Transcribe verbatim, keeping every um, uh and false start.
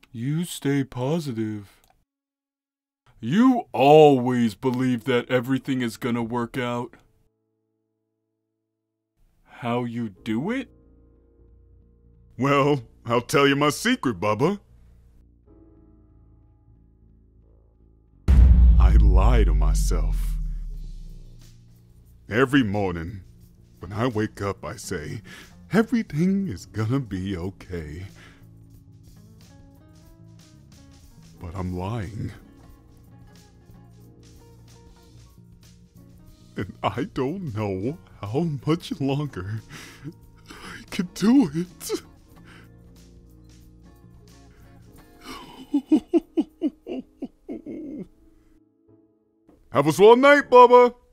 You stay positive. You always believe that everything is gonna work out. How you do it? Well, I'll tell you my secret, Bubba. I lie to myself. Every morning, when I wake up, I say, everything is gonna be okay. But I'm lying. And I don't know how much longer I can do it. Have a swell night, Bubba.